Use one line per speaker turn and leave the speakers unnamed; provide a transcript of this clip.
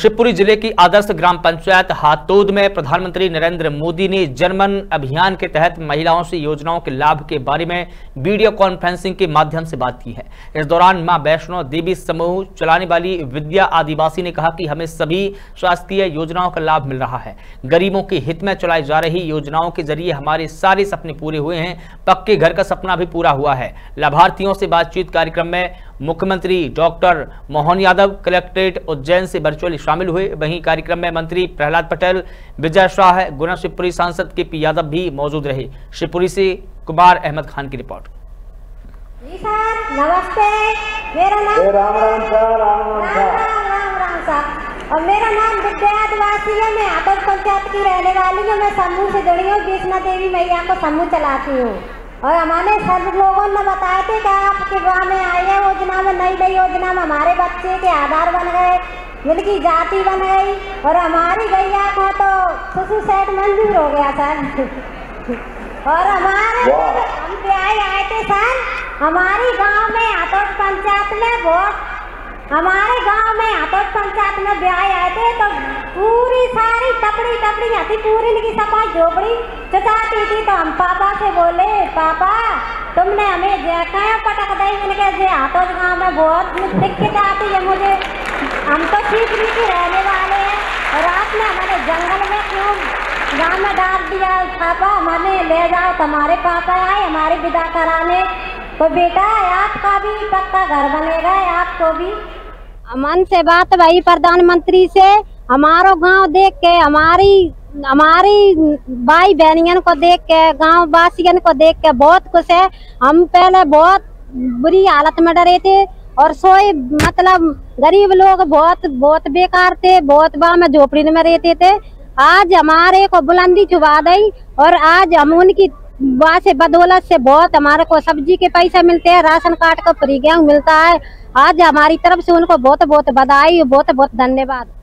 शिवपुरी जिले की आदर्श ग्राम पंचायत हातोद में प्रधानमंत्री नरेंद्र मोदी ने जनमन अभियान के तहत महिलाओं से योजनाओं के लाभ के बारे में वीडियो कॉन्फ्रेंसिंग के माध्यम से बात की है। इस दौरान मां वैष्णो देवी समूह चलाने वाली विद्या आदिवासी ने कहा कि हमें सभी शासकीय योजनाओं का लाभ मिल रहा है। गरीबों के हित में चलाई जा रही योजनाओं के जरिए हमारे सारे सपने पूरे हुए हैं। पक्के घर का सपना भी पूरा हुआ है। लाभार्थियों से बातचीत कार्यक्रम में मुख्यमंत्री डॉक्टर मोहन यादव कलेक्ट्रेट उज्जैन से वर्चुअली शामिल हुए। वहीं कार्यक्रम में मंत्री प्रहलाद पटेल, विजय शाह, गुना शिवपुरी सांसद के यादव भी मौजूद रहे। शिवपुरी से कुमार अहमद खान की रिपोर्ट।
जी सर, नमस्ते। मेरा नाम राम और मेरा नाम विद्या आदिवासी है। मैं आदर्श पंचायत की रहने वाली हूँ। मैं समूह से जुड़ी हूँ। वैष्णो देवी मैया को समूह चलाती हूँ और हमारे सब लोगों ने बताए थे कि आपके गाँव में आई है योजना में, नई योजना में हमारे बच्चे के आधार बन गए, मिलकी जाति बन गई और हमारी गैया को तो शिशु सेट मंजूर हो गया सर। और हमारे हम ब्याह आए थे सर। हमारे गांव में आदर्श पंचायत में ब्याह आए थे तो पूरी सारी टपड़ी हथी पूरी की सफाई झोपड़ी चचाती थी। तो हम पापा से बोले, पापा तुमने हमें क्यों पटक दी? मैंने जे आदर्श गाँव में बहुत दिक्कत आती है मुझे, हम तो ठीक रहने वाले हैं और आपने हमारे जंगल में क्यों गाँव में डाल दिया? पापा हमें ले जाओ। तुम्हारे पापा आए हमारी विदा कराने। तो बेटा आपका भी पक्का घर बनेगा, आपको भी। मन से बात भाई प्रधानमंत्री से हमारो गांव देख के, हमारी भाई बहनियन को देख के, गांव वासियन को देख के बहुत खुश है। हम पहले बहुत बुरी हालत में डरे थे और सोए मतलब गरीब लोग बहुत बेकार थे, बहुत वहाँ में झोपड़ी में रहते थे। आज हमारे को बुलंदी छुपा दी और आज हम उनकी वहाँ से बदौलत से बहुत हमारे को सब्जी के पैसे मिलते हैं, राशन कार्ड का फ्री गेहूं मिलता है। आज हमारी तरफ से उनको बहुत बहुत बधाई, बहुत बहुत धन्यवाद।